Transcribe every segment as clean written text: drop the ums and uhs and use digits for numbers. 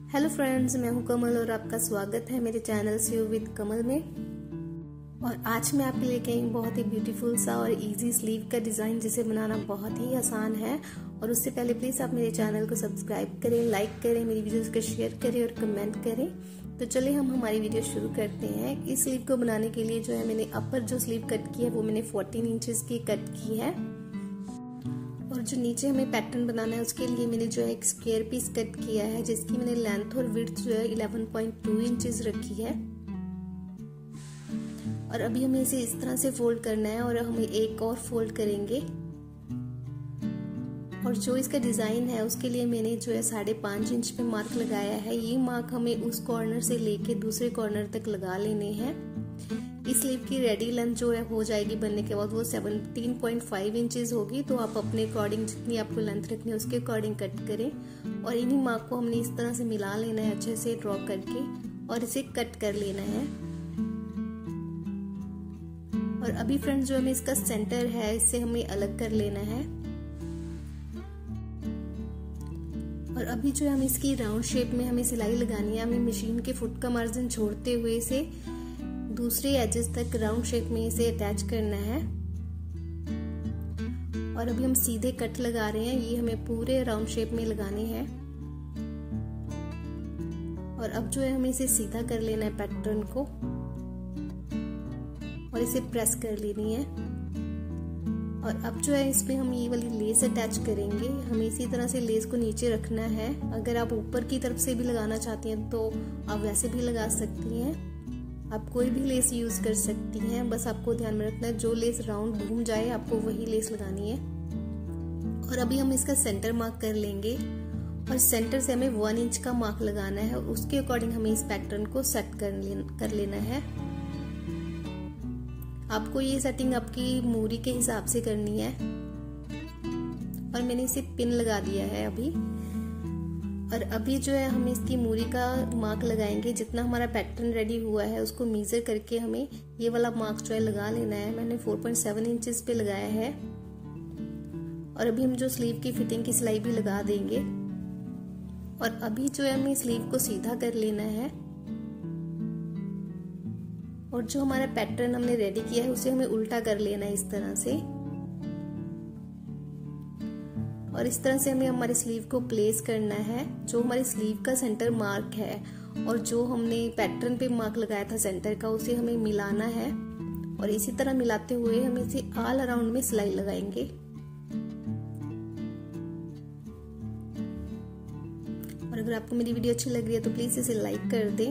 Hello friends, मैं हूं कमल और आपका स्वागत है मेरे चैनल सी विद कमल में। और आज मैं आपके लेके आई बहुत ही ब्यूटीफुल सा और इजी स्लीव का डिज़ाइन जिसे बनाना बहुत ही आसान है। और उससे पहले प्लीज़ आप मेरे चैनल को सब्सक्राइब करें, लाइक करें, मेरी वीडियोस को शेयर करें और कमेंट करें। तो चलिए हम हमारी वीडियो शुरू करते हैं। इस स्लीव को बनाने के लिए जो है मैंने अपर जो स्लीव कट की है वो मैंने 14 इंचेस की कट की है। और जो नीचे हमें पैटर्न बनाना है उसके लिए मैंने जो है एक स्क्वायर पीस कट किया है जिसकी मैंने लेंथ और विड्थ जो है 11.2 इंचेस रखी है। और अभी हमें इसे इस तरह से फोल्ड करना है और हमें एक और फोल्ड करेंगे। और जो इसका डिजाइन है उसके लिए मैंने जो है 5.5 इंच पे मार्क लगाया है। ये मार्क हमें उस कॉर्नर से लेके दूसरे कॉर्नर तक लगा लेने हैं। इस स्लीव की रेडी लेंथ जो है हो जाएगी बनने के बाद वो 17.5 इंचेस होगी। तो आप अपने अकॉर्डिंग जितनी आपको लेंथ रखनी है उसके अकॉर्डिंग कट करें। और इन्हीं मार्क को हमने इस तरह से मिला लेना है अच्छे से ड्रॉ करके और इसे कट कर लेना है। और अभी फ्रेंड्स जो हमें इसका सेंटर है इससे हमें अलग कर लेना है। और अभी जो है हमें इसकी राउंड शेप में हमें सिलाई लगानी है। हमें मशीन के फुट का मार्जिन छोड़ते हुए इसे दूसरे एजेस तक राउंड शेप में इसे अटैच करना है। और अभी हम सीधे कट लगा रहे हैं, ये हमें पूरे राउंड शेप में लगाने हैं। और अब जो है हमें इसे सीधा कर लेना है पैटर्न को और इसे प्रेस कर लेनी है। और अब जो है इसमें हम ये वाली लेस अटैच करेंगे। हमें इसी तरह से लेस को नीचे रखना है। अगर आप ऊपर की तरफ से भी लगाना चाहती हैं तो आप वैसे भी लगा सकती हैं। आप कोई भी लेस यूज कर सकती हैं, बस आपको ध्यान में रखना है जो लेस राउंड घूम जाए आपको वही लेस लगानी है। और अभी हम इसका सेंटर मार्क कर लेंगे और सेंटर से हमें 1 इंच का मार्क लगाना है। उसके अकॉर्डिंग हमें इस पैटर्न को सेट कर लेना है। आपको ये सेटिंग आपकी मूरी के हिसाब से करनी है। और मैंने इसे पिन लगा दिया है अभी। और अभी जो है हम इसकी मूरी का मार्क लगाएंगे। जितना हमारा पैटर्न रेडी हुआ है उसको मेजर करके हमें ये वाला मार्क जो है लगा लेना है। मैंने 4.7 इंचेस पे लगाया है। और अभी हम जो स्लीव की फिटिंग की सिलाई भी लगा देंगे। और अभी जो है हमें स्लीव को सीधा कर लेना है। और जो हमारा पैटर्न हमने रेडी किया है उसे हमें उल्टा कर लेना है इस तरह से। और इस तरह से हमें हमारे स्लीव को प्लेस करना है। जो हमारे स्लीव का सेंटर मार्क है और जो हमने पैटर्न पे मार्क लगाया था सेंटर का उसे हमें मिलाना है। और इसी तरह मिलाते हुए हम इसे ऑल अराउंड में सिलाई लगाएंगे। और अगर आपको मेरी वीडियो अच्छी लग रही है तो प्लीज इसे लाइक कर दें।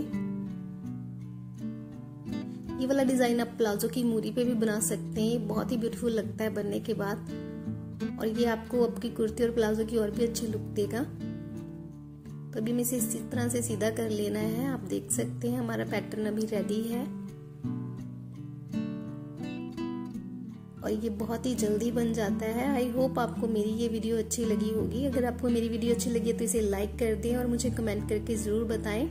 ये वाला डिजाइन आप प्लाजो की मूरी पे भी बना सकते हैं। ये बहुत ही ब्यूटीफुल लगता है बनने के बाद। और ये आपको आपकी कुर्ती और प्लाजो की और भी अच्छी लुक देगा। तो अभी हमें इसे इसी तरह से सीधा कर लेना है। आप देख सकते हैं हमारा पैटर्न अभी रेडी है। और ये बहुत ही जल्दी बन जाता है। आई होप आपको मेरी ये वीडियो अच्छी लगी होगी। अगर आपको मेरी वीडियो अच्छी लगी है तो इसे लाइक कर दें और मुझे कमेंट करके जरूर बताएं।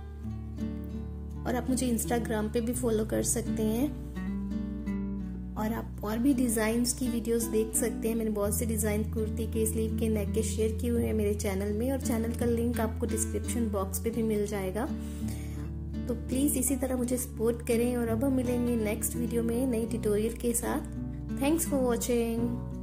और आप मुझे इंस्टाग्राम पे भी फॉलो कर सकते हैं। और आप और भी डिजाइन्स की वीडियोस देख सकते हैं। मैंने बहुत से डिजाइन कुर्ती के, स्लीव के, नेक के शेयर किए हुए हैं मेरे चैनल में। और चैनल का लिंक आपको डिस्क्रिप्शन बॉक्स पे भी मिल जाएगा। तो प्लीज इसी तरह मुझे सपोर्ट करें। और अब हम मिलेंगे नेक्स्ट वीडियो में नई ट्यूटोरियल के साथ। Thanks for watching.